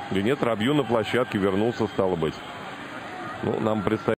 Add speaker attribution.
Speaker 1: Или нет, Рабью на площадке вернулся, стало быть. Ну, нам предстоит